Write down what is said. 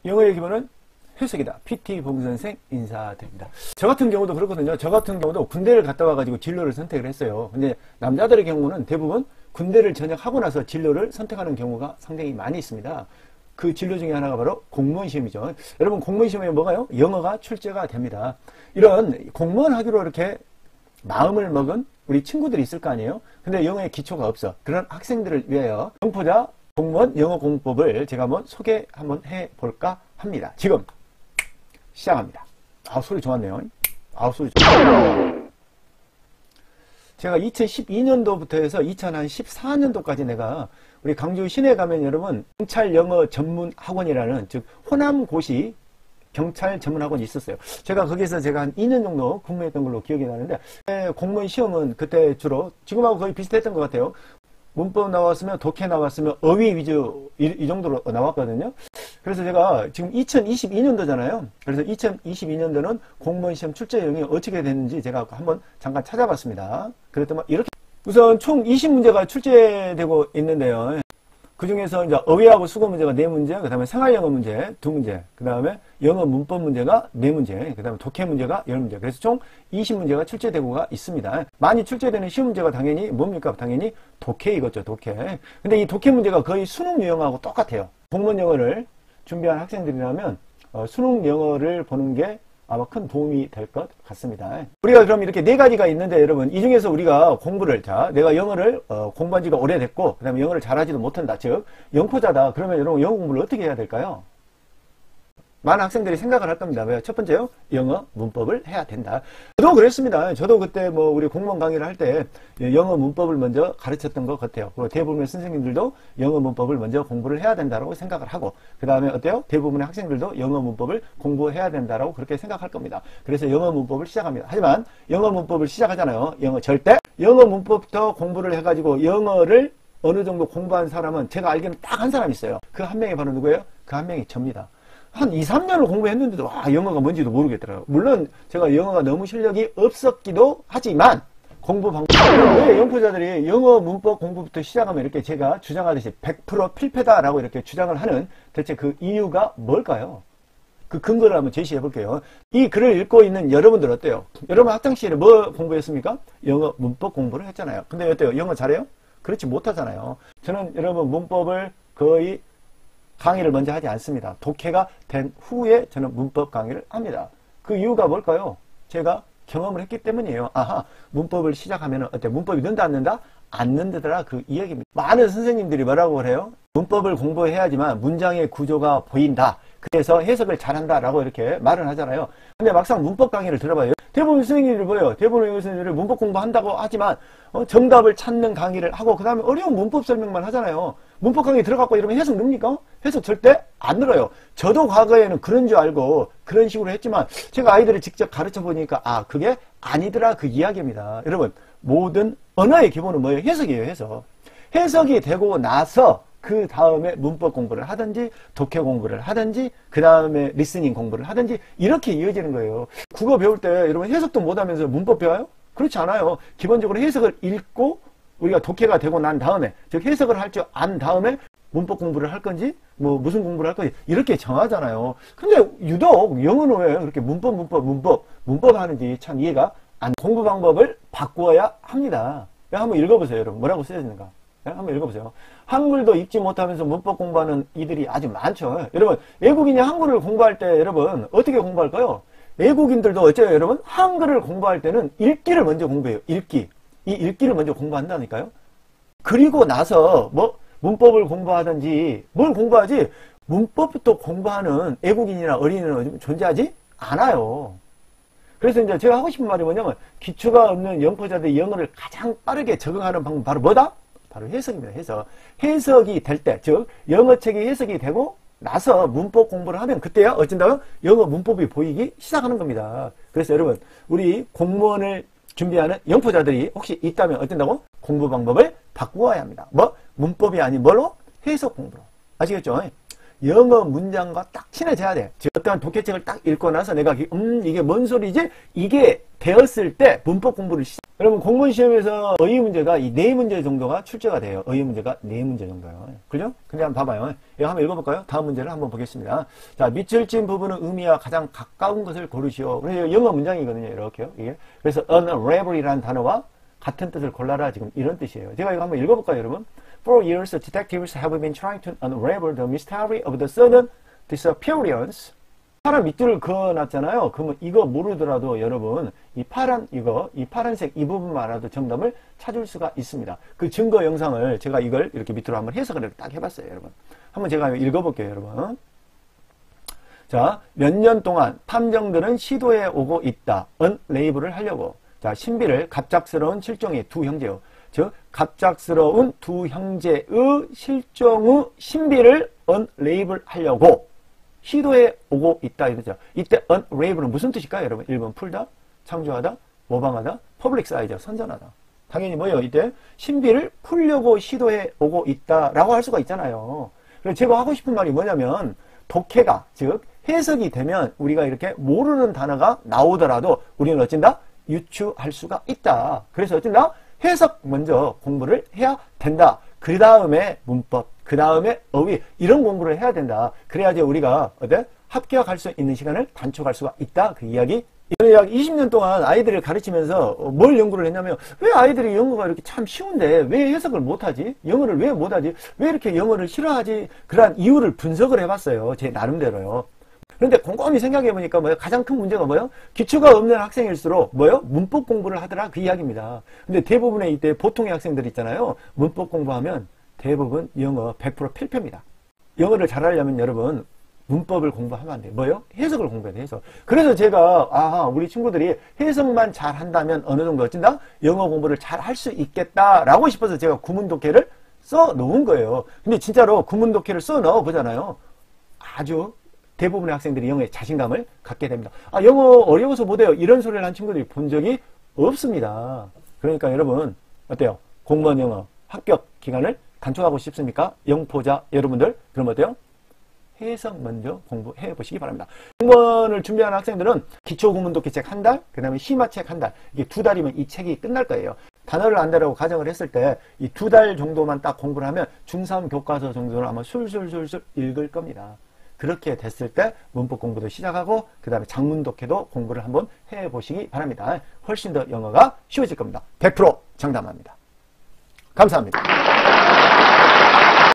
영어의 기본은 해석이다. PT 봉선생 인사드립니다. 저 같은 경우도 그렇거든요. 저 같은 경우도 군대를 갔다 와가지고 진로를 선택을 했어요. 근데 남자들의 경우는 대부분 군대를 전역하고 나서 진로를 선택하는 경우가 상당히 많이 있습니다. 그 진로 중에 하나가 바로 공무원 시험이죠. 여러분 공무원 시험에 뭐가요? 영어가 출제가 됩니다. 이런 공무원 하기로 이렇게 마음을 먹은 우리 친구들이 있을 거 아니에요? 근데 영어에 기초가 없어. 그런 학생들을 위하여 영포자 공무원 영어 공법을 제가 한번 해볼까 합니다. 지금 시작합니다. 소리 좋았네요. 소리 좋았네요. 제가 2012년도부터 해서 2014년도까지 내가 우리 강주 시내 가면 여러분 경찰 영어 전문 학원이라는 즉 호남고시 경찰 전문 학원이 있었어요. 제가 거기서 한 2년 정도 근무했던 걸로 기억이 나는데 공무원 시험은 그때 주로 지금하고 거의 비슷했던 것 같아요. 문법 나왔으면 독해 나왔으면 어휘 위주 이 정도로 나왔거든요. 그래서 제가 지금 2022년도잖아요. 그래서 2022년도는 공무원 시험 출제형이 어떻게 됐는지 제가 한번 잠깐 찾아봤습니다. 그랬더니 이렇게 우선 총 20문제가 출제되고 있는데요. 그 중에서 이제 어휘하고 수거 문제가 4문제, 그 다음에 생활영어 문제 2문제, 그 다음에 영어 문법 문제가 4문제, 그 다음에 독해 문제가 10문제. 그래서 총 20문제가 출제되고가 있습니다. 많이 출제되는 시험 문제가 당연히 뭡니까? 당연히 독해이겠죠, 독해. 근데 이 독해 문제가 거의 수능 유형하고 똑같아요. 공무원 영어를 준비한 학생들이라면 수능 영어를 보는 게 아마 큰 도움이 될 것 같습니다. 우리가 그럼 이렇게 4가지가 있는데 여러분 이 중에서 우리가 공부를 내가 영어를 공부한 지가 오래됐고 그 다음에 영어를 잘하지도 못한다. 즉 영포자다. 그러면 여러분 영어 공부를 어떻게 해야 될까요? 많은 학생들이 생각을 할 겁니다. 왜요? 첫 번째요, 영어 문법을 해야 된다. 저도 그랬습니다. 저도 그때 우리 공무원 강의를 할 때 영어 문법을 먼저 가르쳤던 것 같아요. 그리고 대부분의 선생님들도 영어 문법을 먼저 공부를 해야 된다고 생각을 하고, 그 다음에 어때요? 대부분의 학생들도 영어 문법을 공부해야 된다고 그렇게 생각할 겁니다. 그래서 영어 문법을 시작합니다. 하지만 영어 문법을 시작하잖아요. 영어 문법부터 공부를 해가지고 영어를 어느 정도 공부한 사람은 제가 알기로는 딱 한 사람 있어요. 그 한 명이 바로 누구예요? 그 한 명이 접니다. 한 2, 3년을 공부했는데도 영어가 뭔지도 모르겠더라고요. 물론 제가 영어가 너무 실력이 없었기도 하지만 공부 방법 왜 영포자들이 영어 문법 공부부터 시작하면 이렇게 제가 주장하듯이 100% 필패다라고 이렇게 주장을 하는 대체 그 이유가 뭘까요? 그 근거를 한번 제시해 볼게요. 이 글을 읽고 있는 여러분들 어때요? 여러분 학창시절에 뭐 공부했습니까? 영어 문법 공부를 했잖아요. 근데 어때요? 영어 잘해요? 그렇지 못하잖아요. 저는 여러분 문법을 거의 강의를 먼저 하지 않습니다. 독해가 된 후에 저는 문법 강의를 합니다. 그 이유가 뭘까요? 제가 경험을 했기 때문이에요. 문법을 시작하면 어때? 문법이 는다 안 는다? 안 는다더라 그 이야기입니다. 많은 선생님들이 뭐라고 그래요? 문법을 공부해야지만 문장의 구조가 보인다. 그래서 해석을 잘한다 라고 이렇게 말을 하잖아요. 근데 막상 문법 강의를 들어봐요. 대부분 선생님들이 뭐예요? 대부분 선생님들이 문법 공부한다고 하지만 정답을 찾는 강의를 하고 그 다음에 어려운 문법 설명만 하잖아요. 문법 강의 들어갔고 이러면 해석 늡니까? 해석 절대 안 늘어요. 저도 과거에는 그런 줄 알고 그런 식으로 했지만 제가 아이들을 직접 가르쳐 보니까 그게 아니더라 그 이야기입니다. 여러분 모든 언어의 기본은 뭐예요? 해석이에요. 해석. 해석이 되고 나서 그 다음에 문법 공부를 하든지 독해 공부를 하든지 그 다음에 리스닝 공부를 하든지 이렇게 이어지는 거예요. 국어 배울 때 여러분 해석도 못하면서 문법 배워요? 그렇지 않아요. 기본적으로 해석을 읽고 우리가 독해가 되고 난 다음에 즉 해석을 할 줄 안 다음에 문법 공부를 할 건지 무슨 공부를 할 건지 이렇게 정하잖아요. 근데 유독 영어는 왜 그렇게 문법 하는지 참 이해가 안. 공부 방법을 바꾸어야 합니다. 한번 읽어보세요. 여러분 뭐라고 쓰여 있는가? 한번 읽어보세요. 한글도 읽지 못하면서 문법 공부하는 이들이 아주 많죠. 여러분 외국인이 한글을 공부할 때 여러분 어떻게 공부할까요? 외국인들도 어째요 여러분? 한글을 공부할 때는 읽기를 먼저 공부해요. 읽기. 이 읽기를 먼저 공부한다니까요. 그리고 나서 문법을 공부하든지 뭘 공부하지 문법부터 공부하는 외국인이나 어린이는 존재하지 않아요. 그래서 이제 제가 하고 싶은 말이 뭐냐면 기초가 없는 영포자들이 영어를 가장 빠르게 적응하는 방법 바로 뭐다? 바로 해석입니다. 해석. 해석이 될 때, 즉 영어책이 해석이 되고 나서 문법 공부를 하면 그때야 어쩐다고요? 영어 문법이 보이기 시작하는 겁니다. 그래서 여러분 우리 공무원을 준비하는 영포자들이 혹시 있다면 어쩐다고? 공부 방법을 바꾸어야 합니다. 문법이 아닌 뭘로? 해석 공부로. 아시겠죠? 영어 문장과 딱 친해져야 돼. 즉 어떠한 독해책을 딱 읽고 나서 내가 이게 뭔 소리지? 이게 되었을 때 문법 공부를 여러분 공무원 시험에서 어휘 문제가 이 4문제 정도가 출제가 돼요. 어휘 문제가 4문제 정도요. 그죠? 근데 한번 봐봐요. 이거 한번 읽어볼까요? 다음 문제를 한번 보겠습니다. 자, 밑줄 진 부분은 의미와 가장 가까운 것을 고르시오. 그래서 영어 문장이거든요. 이렇게요. 이게. 그래서 unravel이라는 단어와 같은 뜻을 골라라. 지금 이런 뜻이에요. 제가 이거 한번 읽어볼까요, 여러분? For years, detectives have been trying to unravel the mystery of the sudden disappearance. 파란 밑줄을 그어놨잖아요. 그러면 이거 모르더라도 여러분 이 파란색 이 부분만 알아도 정답을 찾을 수가 있습니다. 그 증거 영상을 제가 이걸 이렇게 밑으로 한번 해석을 딱 해봤어요, 여러분. 한번 제가 읽어볼게요, 여러분. 자, 몇 년 동안 탐정들은 시도해 오고 있다. 언레이블을 하려고. 자, 신비를 갑작스러운 실종의 두 형제요. 즉, 갑작스러운 두 형제의 실종의 신비를 언레이블 하려고 시도해 오고 있다 이러죠. 이때 unravel은 무슨 뜻일까요, 여러분? 1번 풀다, 창조하다, 모방하다, 퍼블릭사이즈, 선전하다. 당연히 뭐예요? 이때 신비를 풀려고 시도해 오고 있다라고 할 수가 있잖아요. 그래서 제가 하고 싶은 말이 뭐냐면 독해가, 즉 해석이 되면 우리가 이렇게 모르는 단어가 나오더라도 우리는 어쩐다? 유추할 수가 있다. 그래서 어쩐다? 해석 먼저 공부를 해야 된다. 그 다음에 문법, 그 다음에 어휘, 이런 공부를 해야 된다. 그래야지 우리가 합격할 수 있는 시간을 단축할 수가 있다. 그 이야기. 저는 약 20년 동안 아이들을 가르치면서 뭘 연구를 했냐면 왜 아이들이 영어가 이렇게 참 쉬운데 왜 해석을 못하지? 영어를 왜 못하지? 왜 이렇게 영어를 싫어하지? 그러한 이유를 분석을 해봤어요. 제 나름대로요. 그런데 곰곰이 생각해보니까 뭐예요? 가장 큰 문제가 뭐예요? 기초가 없는 학생일수록 뭐예요? 문법 공부를 하더라. 그 이야기입니다. 근데 대부분의 이때 보통의 학생들 있잖아요. 문법 공부하면 대부분 영어 100% 필패입니다. 영어를 잘하려면 여러분 문법을 공부하면 안 돼요. 뭐예요? 해석을 공부해야 돼요. 해석. 그래서 제가 우리 친구들이 해석만 잘한다면 어느 정도 어쩐다? 영어 공부를 잘 할 수 있겠다라고 싶어서 제가 구문독해를 써 놓은 거예요. 근데 진짜로 구문독해를 써 넣어 보잖아요. 아주 대부분의 학생들이 영어에 자신감을 갖게 됩니다. 영어 어려워서 못해요. 이런 소리를 한 친구들이 본 적이 없습니다. 그러니까 여러분 어때요? 공무원 영어 합격 기간을 단축하고 싶습니까? 영포자 여러분들 그럼 어때요? 해석 먼저 공부해 보시기 바랍니다. 공무원을 준비하는 학생들은 기초구문독해 책 한 달, 그 다음에 심화책 한 달, 이게 2달이면 이 책이 끝날 거예요. 단어를 안다라고 가정을 했을 때 이 2달 정도만 딱 공부를 하면 중3 교과서 정도는 아마 술술술술 읽을 겁니다. 그렇게 됐을 때 문법 공부도 시작하고 그 다음에 장문독해도 공부를 한번 해보시기 바랍니다. 훨씬 더 영어가 쉬워질 겁니다. 100% 장담합니다. 감사합니다.